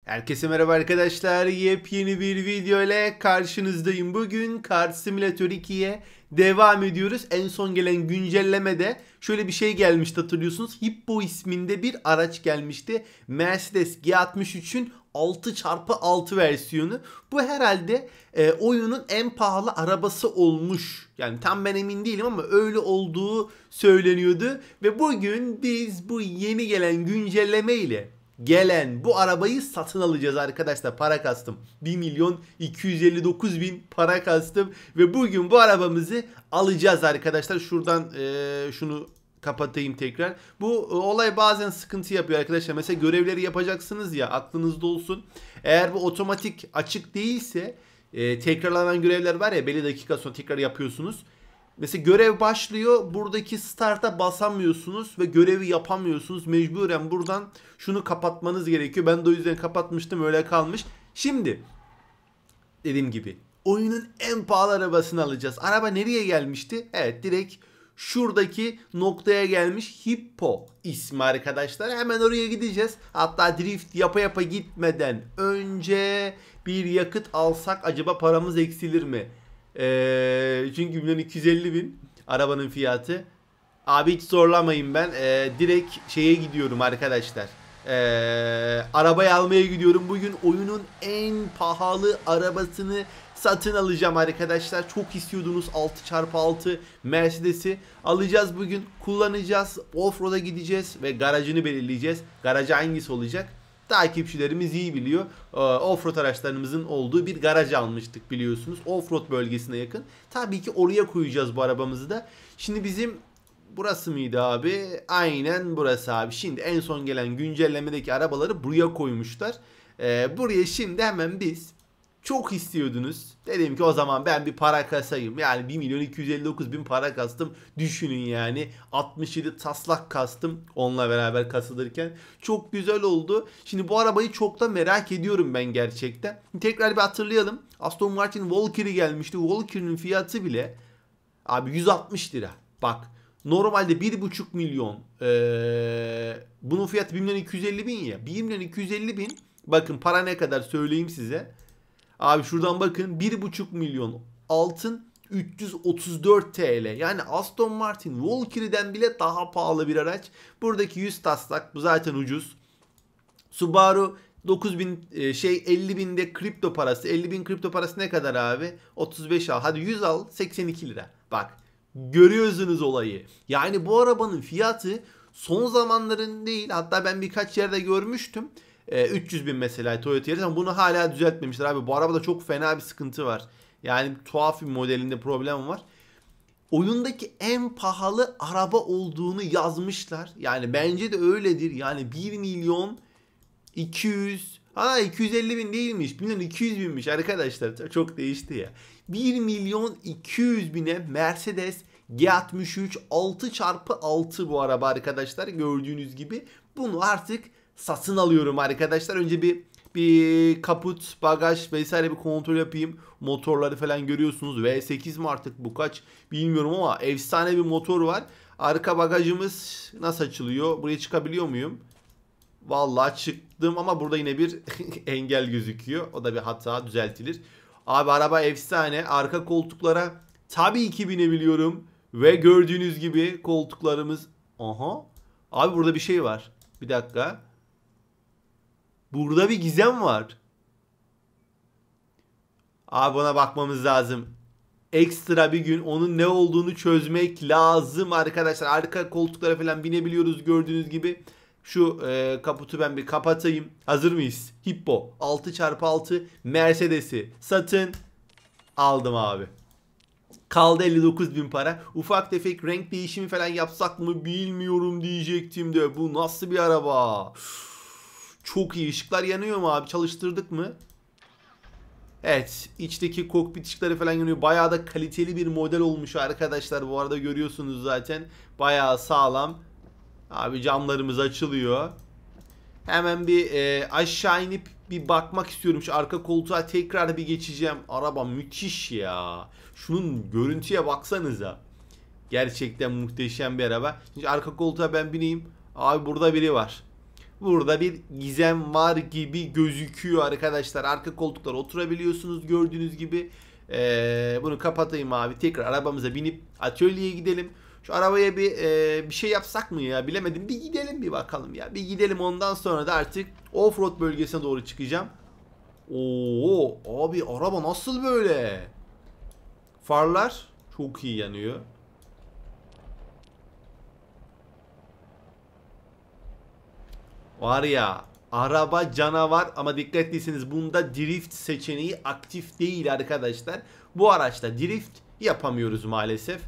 Herkese merhaba arkadaşlar. Yepyeni bir video ile karşınızdayım. Bugün Car Simulator 2'ye devam ediyoruz. En son gelen güncellemede şöyle bir şey gelmişti, hatırlıyorsunuz. Hippo isminde bir araç gelmişti. Mercedes G63'ün 6x6 versiyonu. Bu herhalde oyunun en pahalı arabası olmuş. Yani tam ben emin değilim ama öyle olduğu söyleniyordu. Ve bugün biz bu yeni gelen güncelleme ile gelen bu arabayı satın alacağız arkadaşlar. Para kastım. 1.259.000 para kastım. Ve bugün bu arabamızı alacağız arkadaşlar. Şuradan şunu kapatayım tekrar. Bu olay bazen sıkıntı yapıyor arkadaşlar. Mesela görevleri yapacaksınız ya, aklınızda olsun. Eğer bu otomatik açık değilse tekrarlanan görevler var ya, belli dakika sonra tekrar yapıyorsunuz. Mesela görev başlıyor. Buradaki start'a basamıyorsunuz ve görevi yapamıyorsunuz. Mecburen buradan şunu kapatmanız gerekiyor. Ben de o yüzden kapatmıştım, öyle kalmış. Şimdi dediğim gibi oyunun en pahalı arabasını alacağız. Araba nereye gelmişti? Evet, direkt şuradaki noktaya gelmiş. Hippo ismi arkadaşlar. Hemen oraya gideceğiz. Hatta drift yapa yapa gitmeden önce bir yakıt alsak acaba paramız eksilir mi? Çünkü 1.250.000 arabanın fiyatı. Abi hiç zorlamayın ben. Direkt şeye gidiyorum arkadaşlar. Arabayı almaya gidiyorum. Bugün oyunun en pahalı arabasını satın alacağım arkadaşlar. Çok istiyordunuz 6x6 Mercedes'i. Alacağız bugün. Kullanacağız. Offroad'a gideceğiz ve garajını belirleyeceğiz. Garajı hangisi olacak? Takipçilerimiz iyi biliyor. Offroad araçlarımızın olduğu bir garaj almıştık biliyorsunuz. Offroad bölgesine yakın. Tabii ki oraya koyacağız bu arabamızı da. Şimdi bizim burası mıydı abi? Aynen burası abi. Şimdi en son gelen güncellemedeki arabaları buraya koymuşlar. Buraya şimdi hemen biz çok istiyordunuz. Dedim ki o zaman ben bir para kasayım. Yani 1.259.000 para kastım. Düşünün yani. 67 taslak kastım onunla beraber kasılırken. Çok güzel oldu. Şimdi bu arabayı çok da merak ediyorum ben gerçekten. Tekrar bir hatırlayalım. Aston Martin Valkyrie gelmişti. Valkyrie'nin fiyatı bile abi 160 lira. Bak. Normalde 1,5 milyon. Bunun fiyatı 1.250.000 ya. 1.250.000. Bakın para ne kadar söyleyeyim size. Abi şuradan bakın, 1,5 milyon altın 334 TL. Yani Aston Martin Valkyrie'den bile daha pahalı bir araç. Buradaki 100 taslak bu zaten ucuz. Subaru 9.000 50.000'de kripto parası. 50.000 kripto parası ne kadar abi? 35 al. Hadi 100 al, 82 lira. Bak görüyorsunuz olayı. Yani bu arabanın fiyatı son zamanların değil. Hatta ben birkaç yerde görmüştüm. 300.000 mesela Toyota Yaris ama bunu hala düzeltmemişler abi. Bu arabada çok fena bir sıkıntı var. Yani tuhaf bir modelinde problem var. Oyundaki en pahalı araba olduğunu yazmışlar. Yani bence de öyledir. Yani 1 milyon 200 250 bin değilmiş. 1 milyon 200 binmiş arkadaşlar. Çok değişti ya. 1 milyon 200 bine Mercedes G63 6x6 bu araba arkadaşlar. Gördüğünüz gibi bunu artık satın alıyorum arkadaşlar. Önce bir kaput, bagaj vesaire bir kontrol yapayım. Motorları falan görüyorsunuz. V8 mi artık bu kaç bilmiyorum ama efsane bir motor var. Arka bagajımız nasıl açılıyor? Buraya çıkabiliyor muyum? Vallahi çıktım ama burada yine bir engel gözüküyor. O da bir hata, düzeltilir. Abi araba efsane. Arka koltuklara tabii ki binebiliyorum. Ve gördüğünüz gibi koltuklarımız... Aha. Abi burada bir şey var. Bir dakika. Burada bir gizem var. Abi ona bakmamız lazım. Ekstra bir gün onun ne olduğunu çözmek lazım arkadaşlar. Arka koltuklara falan binebiliyoruz gördüğünüz gibi. Şu kaputu ben bir kapatayım. Hazır mıyız? Hippo 6x6 Mercedes'i satın aldım abi. Kaldı 59.000 para. Ufak tefek renk değişimi falan yapsak mı bilmiyorum diyecektim de. Bu nasıl bir araba? Çok iyi. Işıklar yanıyor mu abi? Çalıştırdık mı? Evet. İçteki kokpit ışıkları falan yanıyor. Bayağı da kaliteli bir model olmuş arkadaşlar. Bu arada görüyorsunuz zaten. Bayağı sağlam. Abi camlarımız açılıyor. Hemen bir aşağı inip bir bakmak istiyorum. Şu arka koltuğa tekrar bir geçeceğim. Araba müthiş ya. Şunun görüntüye baksanıza. Gerçekten muhteşem bir araba. Şimdi arka koltuğa ben bineyim. Abi burada biri var. Burada bir gizem var gibi gözüküyor arkadaşlar. Arka koltuklara oturabiliyorsunuz gördüğünüz gibi. Bunu kapatayım abi. Tekrar arabamıza binip atölyeye gidelim. Şu arabaya bir şey yapsak mı ya, bilemedim. Bir gidelim bir bakalım ya. Bir gidelim, ondan sonra da artık offroad bölgesine doğru çıkacağım. Oo abi, araba nasıl böyle? Farlar çok iyi yanıyor. Var ya, araba canavar, ama dikkatliyseniz bunda drift seçeneği aktif değil arkadaşlar. Bu araçta drift yapamıyoruz maalesef.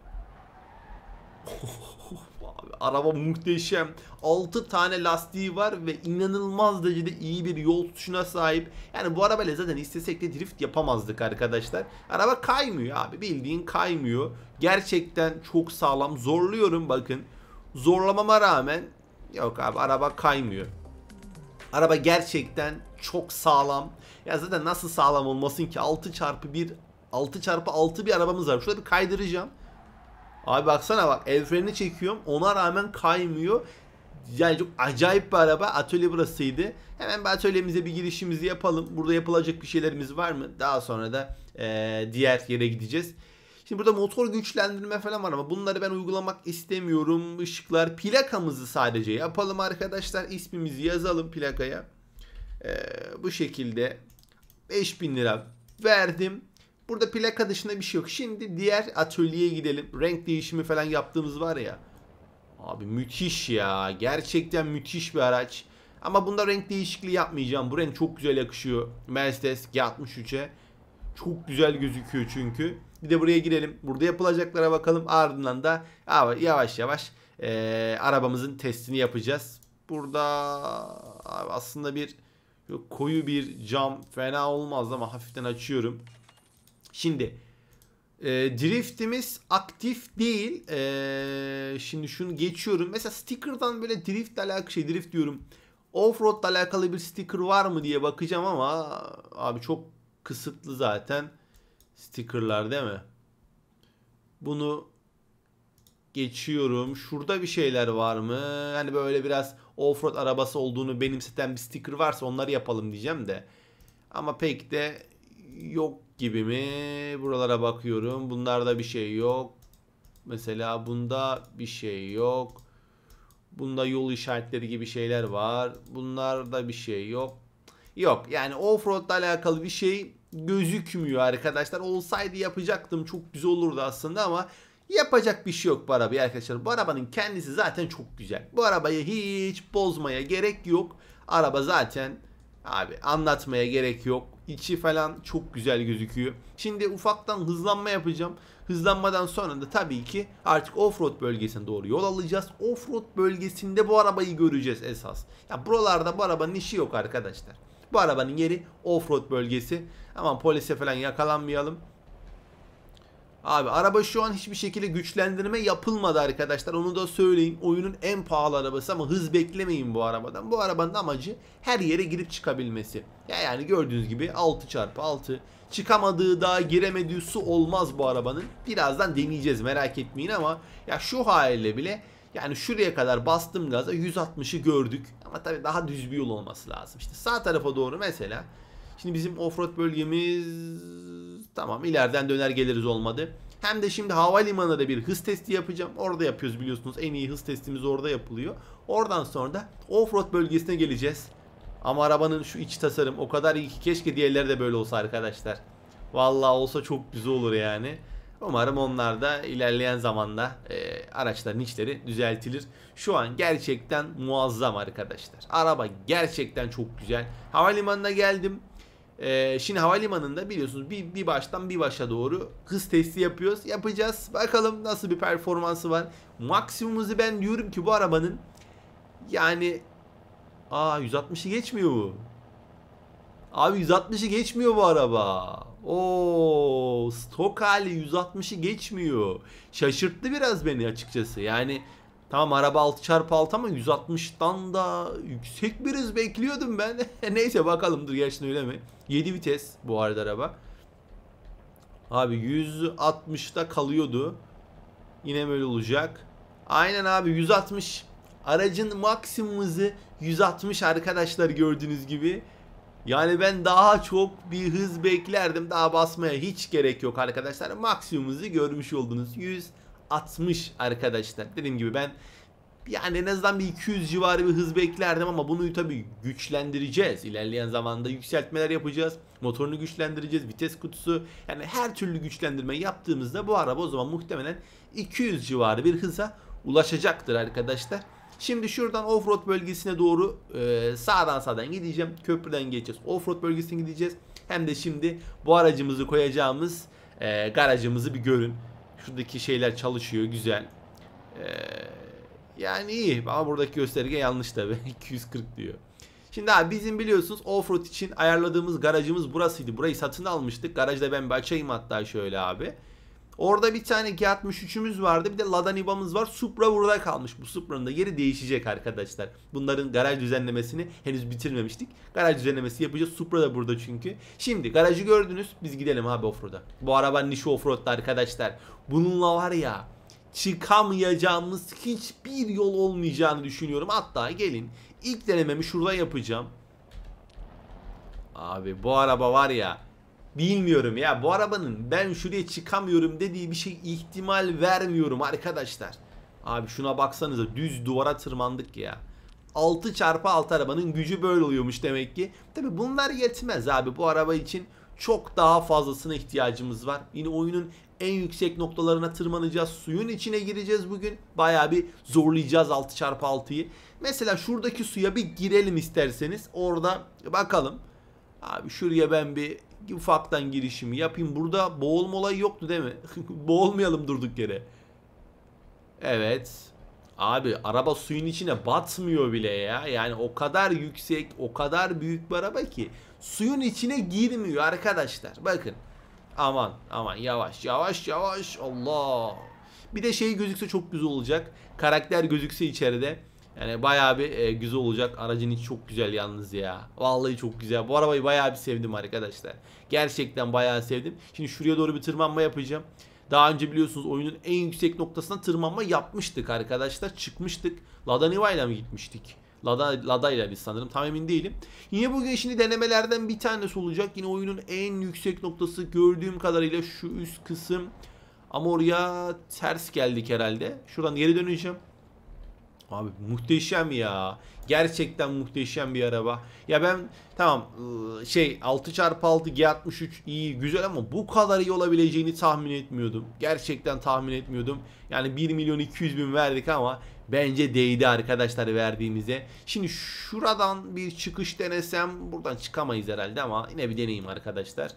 Abi, araba muhteşem. 6 tane lastiği var ve inanılmaz derecede iyi bir yol tutuşuna sahip. Yani bu arabayla zaten istesek de drift yapamazdık arkadaşlar. Araba kaymıyor abi, bildiğin kaymıyor. Gerçekten çok sağlam. Zorluyorum bakın. Zorlamama rağmen yok abi, araba kaymıyor. Araba gerçekten çok sağlam. Ya zaten nasıl sağlam olmasın ki? 6x1 6x6 bir arabamız var. Şurada bir kaydıracağım. Abi baksana bak, el freni çekiyorum, ona rağmen kaymıyor. Yani çok acayip bir araba. Atölye burasıydı. Hemen bir atölyemize bir girişimizi yapalım. Burada yapılacak bir şeylerimiz var mı? Daha sonra da diğer yere gideceğiz. Şimdi burada motor güçlendirme falan var ama bunları ben uygulamak istemiyorum. Işıklar, plakamızı sadece yapalım arkadaşlar. İsmimizi yazalım plakaya. Bu şekilde 5.000 lira verdim. Burada plaka dışında bir şey yok. Şimdi diğer atölyeye gidelim. Renk değişimi falan yaptığımız var ya. Abi müthiş ya. Gerçekten müthiş bir araç. Ama bunda renk değişikliği yapmayacağım. Bu renk çok güzel yakışıyor Mercedes G63'e. Çok güzel gözüküyor çünkü. Bir de buraya girelim. Burada yapılacaklara bakalım. Ardından da yavaş yavaş arabamızın testini yapacağız. Burada aslında bir koyu bir cam fena olmaz ama hafiften açıyorum. Şimdi driftimiz aktif değil. Şimdi şunu geçiyorum. Mesela sticker'dan böyle driftle alakalı drift diyorum. Offroad'la alakalı bir sticker var mı diye bakacağım ama abi çok kısıtlı zaten stickerlar, değil mi? Bunu geçiyorum. Şurada bir şeyler var mı? Hani böyle biraz offroad arabası olduğunu benimseten bir sticker varsa onları yapalım diyeceğim de. Ama pek de yok gibi mi? Buralara bakıyorum. Bunlarda bir şey yok. Mesela bunda bir şey yok. Bunda yol işaretleri gibi şeyler var. Bunlarda bir şey yok. Yok yani offroad'la alakalı bir şey gözükmüyor arkadaşlar. Olsaydı yapacaktım. Çok güzel olurdu aslında ama yapacak bir şey yok bu arabaya arkadaşlar. Bu arabanın kendisi zaten çok güzel. Bu arabayı hiç bozmaya gerek yok. Araba zaten abi anlatmaya gerek yok. İçi falan çok güzel gözüküyor. Şimdi ufaktan hızlanma yapacağım. Hızlanmadan sonra da tabii ki artık offroad bölgesine doğru yol alacağız. Offroad bölgesinde bu arabayı göreceğiz esas. Ya buralarda bu arabanın işi yok arkadaşlar. Bu arabanın yeri offroad bölgesi. Aman polise falan yakalanmayalım. Abi araba şu an hiçbir şekilde güçlendirme yapılmadı arkadaşlar. Onu da söyleyeyim. Oyunun en pahalı arabası ama hız beklemeyin bu arabadan. Bu arabanın amacı her yere girip çıkabilmesi. Yani gördüğünüz gibi 6x6. Çıkamadığı daha giremediği su olmaz bu arabanın. Birazdan deneyeceğiz, merak etmeyin ama ya şu haliyle bile yani şuraya kadar bastım gaza 160'ı gördük. Ama tabii daha düz bir yol olması lazım. İşte sağ tarafa doğru mesela. Şimdi bizim offroad bölgemiz tamam, ileriden döner geliriz olmadı. Hem de şimdi havalimanına da bir hız testi yapacağım. Orada yapıyoruz biliyorsunuz. En iyi hız testimiz orada yapılıyor. Oradan sonra da offroad bölgesine geleceğiz. Ama arabanın şu iç tasarım o kadar iyi ki keşke diğerleri de böyle olsa arkadaşlar. Vallahi olsa çok güzel olur yani. Umarım onlar da ilerleyen zamanda araçların içleri düzeltilir. Şu an gerçekten muazzam arkadaşlar. Araba gerçekten çok güzel. Havalimanına geldim. Şimdi havalimanında biliyorsunuz bir baştan bir başa doğru hız testi yapıyoruz. Yapacağız. Bakalım nasıl bir performansı var. Maksimumuzu ben diyorum ki bu arabanın yani 160'ı geçmiyor bu. Abi 160'ı geçmiyor bu araba. Oo, stok hali 160'ı geçmiyor. Şaşırttı biraz beni açıkçası. Yani tamam araba 6x6 ama 160'tan da yüksek bir hız bekliyordum ben. Neyse bakalım, dur gerçekten öyle mi? 7 vites bu arada araba. Abi 160'ta kalıyordu. Yine böyle olacak. Aynen abi 160. Aracın maksimum hızı 160 arkadaşlar, gördüğünüz gibi. Yani ben daha çok bir hız beklerdim. Daha basmaya hiç gerek yok arkadaşlar. Maksimum hızı görmüş oldunuz. 160 arkadaşlar. Dediğim gibi ben yani en azından bir 200 civarı bir hız beklerdim ama bunu tabii güçlendireceğiz. İlerleyen zamanda yükseltmeler yapacağız. Motorunu güçlendireceğiz. Vites kutusu. Yani her türlü güçlendirme yaptığımızda bu araba o zaman muhtemelen 200 civarı bir hıza ulaşacaktır arkadaşlar. Şimdi şuradan offroad bölgesine doğru sağdan gideceğim. Köprüden geçeceğiz. Offroad bölgesine gideceğiz. Hem de şimdi bu aracımızı koyacağımız garajımızı bir görün. Şuradaki şeyler çalışıyor. Güzel. Yani iyi ama buradaki gösterge yanlış tabi. 240 diyor. Şimdi abi bizim biliyorsunuz offroad için ayarladığımız garajımız burasıydı. Burayı satın almıştık. Garajda ben bir açayım hatta şöyle abi. Orada bir tane G63'ümüz vardı. Bir de Lada Niva'mız var. Supra burada kalmış. Bu Supra'nın da yeri değişecek arkadaşlar. Bunların garaj düzenlemesini henüz bitirmemiştik. Garaj düzenlemesi yapacağız. Supra da burada çünkü. Şimdi garajı gördünüz. Biz gidelim abi offroad'a. Bu araba niş offroad'da arkadaşlar. Bununla var ya, çıkamayacağımız hiçbir yol olmayacağını düşünüyorum. Hatta gelin ilk denememi şurada yapacağım. Abi bu araba var ya, bilmiyorum ya, bu arabanın ben şuraya çıkamıyorum dediği bir şey ihtimal vermiyorum arkadaşlar. Abi şuna baksanıza, düz duvara tırmandık ya. 6x6 arabanın gücü böyle oluyormuş demek ki. Tabi bunlar yetmez abi, bu araba için çok daha fazlasına ihtiyacımız var. Yine oyunun en yüksek noktalarına tırmanacağız. Suyun içine gireceğiz bugün. Bayağı bir zorlayacağız 6x6'yı. Mesela şuradaki suya bir girelim isterseniz. Orada bakalım. Abi şuraya ben bir ufaktan girişimi yapayım. Burada boğulma olayı yoktu değil mi? Boğulmayalım durduk yere. Evet. Abi araba suyun içine batmıyor bile ya. Yani o kadar yüksek, o kadar büyük bir araba ki suyun içine girmiyor arkadaşlar. Bakın. Aman aman, yavaş yavaş yavaş. Allah. Bir de şey gözükse çok güzel olacak. Karakter gözükse içeride. Yani bayağı bir güzel olacak. Aracın içi çok güzel yalnız ya. Vallahi çok güzel. Bu arabayı bayağı bir sevdim arkadaşlar. Gerçekten bayağı sevdim. Şimdi şuraya doğru bir tırmanma yapacağım. Daha önce biliyorsunuz oyunun en yüksek noktasına tırmanma yapmıştık arkadaşlar. Çıkmıştık. Lada Niva ile mi gitmiştik? Lada ile biz sanırım. Tam emin değilim. Yine bugün şimdi denemelerden bir tanesi olacak. Yine oyunun en yüksek noktası gördüğüm kadarıyla şu üst kısım. Ama oraya ters geldik herhalde. Şuradan geri döneceğim. Abi muhteşem ya. Gerçekten muhteşem bir araba. Ya ben tamam 6x6 G63 iyi güzel ama bu kadar iyi olabileceğini tahmin etmiyordum. Gerçekten tahmin etmiyordum. Yani 1.200.000 verdik ama bence değdi arkadaşlar verdiğimize. Şimdi şuradan bir çıkış denesem, buradan çıkamayız herhalde ama yine bir deneyeyim arkadaşlar.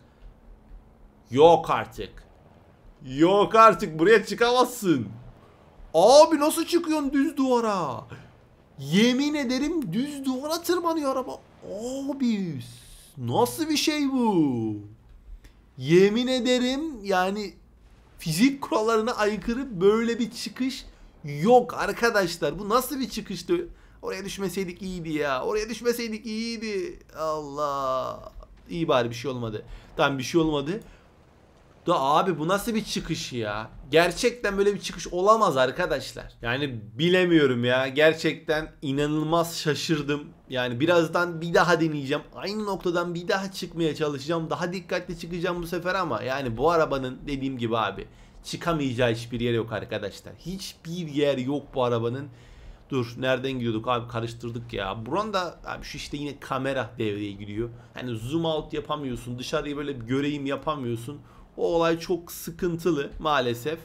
Yok artık. Yok artık, buraya çıkamazsın. Abi nasıl çıkıyorsun düz duvara? Yemin ederim düz duvara tırmanıyor araba. Abi nasıl bir şey bu? Yemin ederim yani fizik kurallarına aykırı böyle bir çıkış yok arkadaşlar. Bu nasıl bir çıkıştı? Oraya düşmeseydik iyiydi ya. Oraya düşmeseydik iyiydi. Allah. İyi bari bir şey olmadı. Tamam, bir şey olmadı. Da abi bu nasıl bir çıkış ya? Gerçekten böyle bir çıkış olamaz arkadaşlar. Yani bilemiyorum ya. Gerçekten inanılmaz şaşırdım. Yani birazdan bir daha deneyeceğim. Aynı noktadan bir daha çıkmaya çalışacağım. Daha dikkatli çıkacağım bu sefer ama yani bu arabanın dediğim gibi abi çıkamayacağı hiçbir yer yok arkadaşlar. Hiçbir yer yok bu arabanın. Dur, nereden gidiyorduk abi, karıştırdık ya. Buranın da abi şu işte yine kamera devreye giriyor. Hani zoom out yapamıyorsun. Dışarıyı böyle bir göreyim yapamıyorsun. O olay çok sıkıntılı maalesef.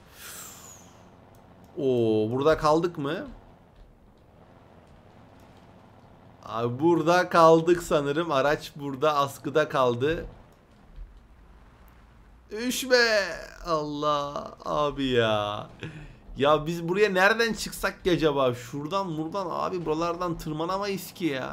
Oo, burada kaldık mı? Abi burada kaldık sanırım. Araç burada askıda kaldı. Üşme. Allah abi ya. Ya biz buraya nereden çıksak ki acaba? Şuradan buradan abi, buralardan tırmanamayız ki ya.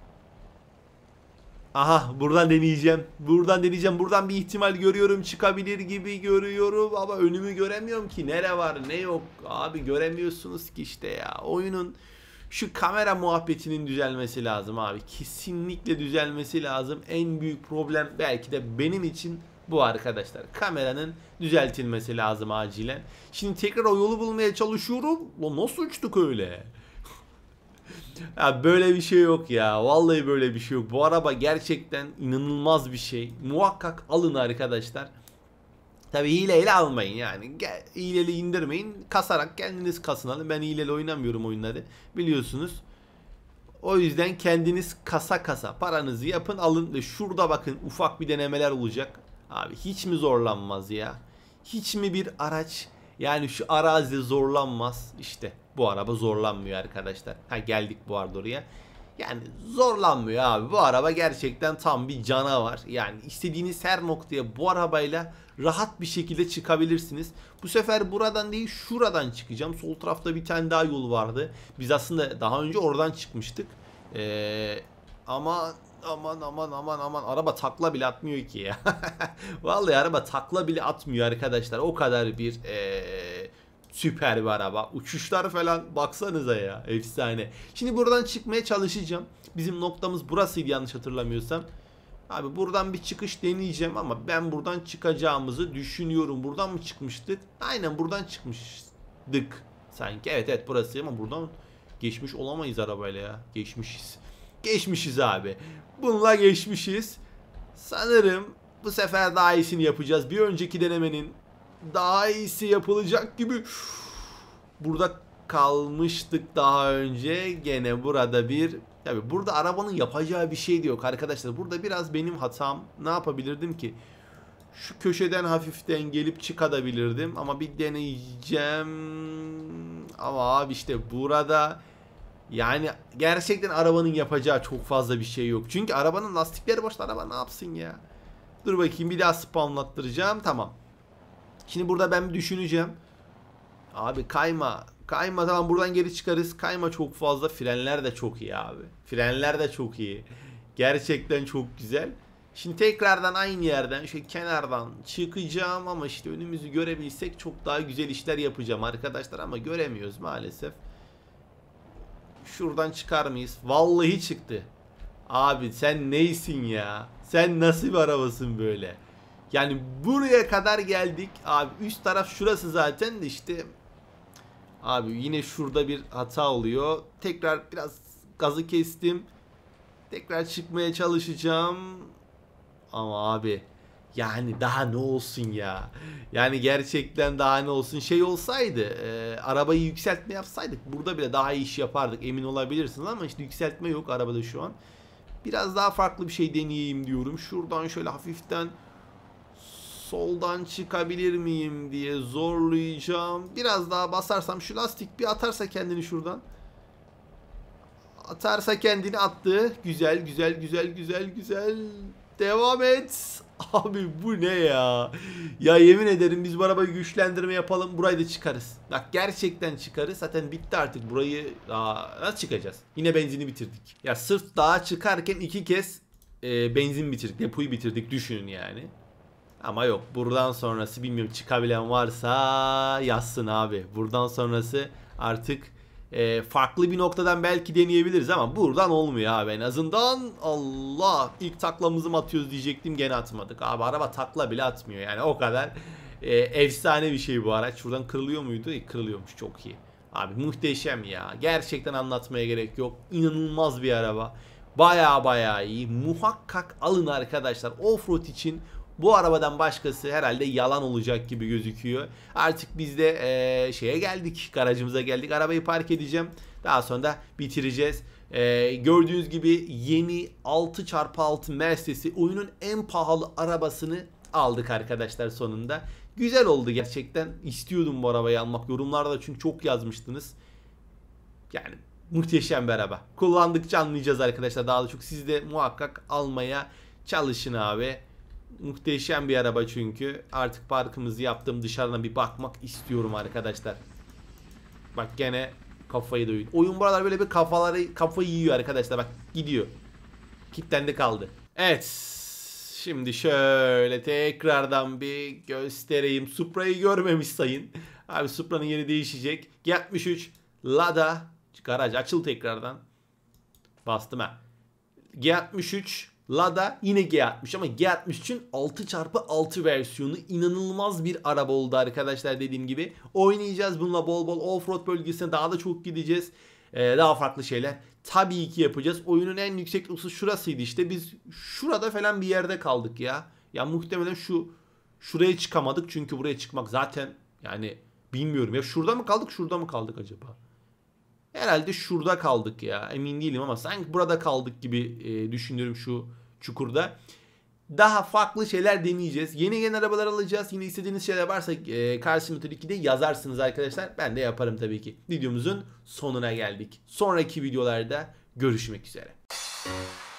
Aha, buradan deneyeceğim. Buradan deneyeceğim. Buradan bir ihtimal görüyorum. Çıkabilir gibi görüyorum. Ama önümü göremiyorum ki. Nere var ne yok. Abi göremiyorsunuz ki işte ya. Oyunun şu kamera muhabbetinin düzelmesi lazım abi. Kesinlikle düzelmesi lazım. En büyük problem belki de benim için bu arkadaşlar. Kameranın düzeltilmesi lazım acilen. Şimdi tekrar o yolu bulmaya çalışıyorum. Lan nasıl uçtuk öyle? Ya böyle bir şey yok ya. Vallahi böyle bir şey yok. Bu araba gerçekten inanılmaz bir şey. Muhakkak alın arkadaşlar. Tabi hileyle almayın yani. Hileli indirmeyin. Kasarak kendiniz kasın alın. Ben hileli oynamıyorum oyunları. Biliyorsunuz. O yüzden kendiniz kasa kasa paranızı yapın alın ve şurada bakın ufak bir denemeler olacak. Abi hiç mi zorlanmaz ya? Hiç mi bir araç yani şu arazide zorlanmaz? İşte bu araba zorlanmıyor arkadaşlar. Ha geldik bu arada oraya. Yani zorlanmıyor abi. Bu araba gerçekten tam bir canavar. Yani istediğiniz her noktaya bu arabayla rahat bir şekilde çıkabilirsiniz. Bu sefer buradan değil şuradan çıkacağım. Sol tarafta bir tane daha yol vardı. Biz aslında daha önce oradan çıkmıştık. Ama aman araba takla bile atmıyor ki ya. Vallahi araba takla bile atmıyor arkadaşlar. O kadar bir süper bir araba. Uçuşlar falan baksanıza ya. Efsane. Şimdi buradan çıkmaya çalışacağım. Bizim noktamız burasıydı yanlış hatırlamıyorsam. Abi buradan bir çıkış deneyeceğim ama ben buradan çıkacağımızı düşünüyorum. Buradan mı çıkmıştık? Aynen buradan çıkmıştık. Sanki evet burası ama buradan geçmiş olamayız arabayla ya. Geçmişiz. Geçmişiz abi. Bununla geçmişiz. Sanırım bu sefer daha iyisini yapacağız. Bir önceki denemenin daha iyisi yapılacak gibi. Burada kalmıştık daha önce. Gene burada bir... Tabii burada arabanın yapacağı bir şey de yok arkadaşlar. Burada biraz benim hatam. Ne yapabilirdim ki? Şu köşeden hafiften gelip çıkabilirdim. Ama bir deneyeceğim. Ama abi işte burada... Yani gerçekten arabanın yapacağı çok fazla bir şey yok. Çünkü arabanın lastikleri boşta. Araba ne yapsın ya? Dur bakayım bir daha spawnlattıracağım. Tamam. Şimdi burada ben bir düşüneceğim. Abi kayma. Kayma tamam buradan geri çıkarız. Kayma çok fazla. Frenler de çok iyi abi. Frenler de çok iyi. Gerçekten çok güzel. Şimdi tekrardan aynı yerden şu kenardan çıkacağım ama işte önümüzü görebilsek çok daha güzel işler yapacağım arkadaşlar ama göremiyoruz maalesef. Şuradan çıkar mıyız? Vallahi çıktı. Abi sen neysin ya? Sen nasıl bir arabasın böyle? Yani buraya kadar geldik. Abi üst taraf şurası zaten de işte. Abi yine şurada bir hata oluyor. Tekrar biraz gazı kestim. Tekrar çıkmaya çalışacağım. Ama abi yani daha ne olsun ya. Yani gerçekten daha ne olsun. Şey olsaydı arabayı yükseltme yapsaydık burada bile daha iyi iş yapardık. Emin olabilirsiniz ama işte yükseltme yok arabada şu an. Biraz daha farklı bir şey deneyeyim diyorum. Şuradan şöyle hafiften soldan çıkabilir miyim diye zorlayacağım. Biraz daha basarsam şu lastik bir atarsa kendini şuradan. Atarsa kendini attı. Güzel güzel güzel güzel güzel. Devam et. Abi bu ne ya? Ya yemin ederim biz bu arabayı güçlendirme yapalım. Burayı da çıkarız. Bak gerçekten çıkarız. Zaten bitti artık burayı. Nasıl çıkacağız? Yine benzini bitirdik. Ya sırf dağa çıkarken 2 kez benzin bitirdik. Depoyu bitirdik düşünün yani. Ama yok buradan sonrası bilmiyorum çıkabilen varsa yazsın abi. Buradan sonrası artık farklı bir noktadan belki deneyebiliriz ama buradan olmuyor abi en azından. Allah ilk taklamızı mı atıyoruz diyecektim gene atmadık. Abi araba takla bile atmıyor yani o kadar efsane bir şey bu araç. Şuradan kırılıyor muydu? Kırılıyormuş çok iyi. Abi muhteşem ya gerçekten anlatmaya gerek yok. İnanılmaz bir araba. Baya iyi muhakkak alın arkadaşlar offroad için. Bu arabadan başkası herhalde yalan olacak gibi gözüküyor. Artık biz de şeye geldik. Garajımıza geldik. Arabayı park edeceğim. Daha sonra da bitireceğiz. Gördüğünüz gibi yeni 6x6 Mercedes'i oyunun en pahalı arabasını aldık arkadaşlar sonunda. Güzel oldu gerçekten. İstiyordum bu arabayı almak. Yorumlarda çünkü çok yazmıştınız. Yani muhteşem bir araba. Kullandıkça anlayacağız arkadaşlar. Daha da çok siz de muhakkak almaya çalışın abi. Muhteşem bir araba çünkü. Artık parkımızı yaptım. Dışarıdan bir bakmak istiyorum arkadaşlar. Bak gene kafayı doyuyor. Oyun buralar böyle bir kafayı yiyor arkadaşlar. Bak gidiyor. Kilitlendi kaldı. Evet. Şimdi şöyle tekrardan bir göstereyim. Supra'yı görmemiş sayın. Abi Supra'nın yeri değişecek. G63 Lada. Garaj açıl tekrardan. Bastım ha. G63 Lada yine G60 ama G63'ün 6x6 versiyonu inanılmaz bir araba oldu arkadaşlar dediğim gibi. Oynayacağız bununla bol bol offroad bölgesine daha da çok gideceğiz. Daha farklı şeyler Tabii ki yapacağız. Oyunun en yüksek noktası şurasıydı işte. Biz şurada falan bir yerde kaldık ya. Ya muhtemelen şuraya çıkamadık. Çünkü buraya çıkmak zaten yani bilmiyorum. Ya şurada mı kaldık, şurada mı kaldık acaba? Herhalde şurada kaldık ya. Emin değilim ama sanki burada kaldık gibi düşünüyorum şu çukurda. Daha farklı şeyler deneyeceğiz. Yeni yeni arabalar alacağız. Yine istediğiniz şeyler varsa Car Simulator 2'de yazarsınız arkadaşlar. Ben de yaparım tabii ki. Videomuzun sonuna geldik. Sonraki videolarda görüşmek üzere.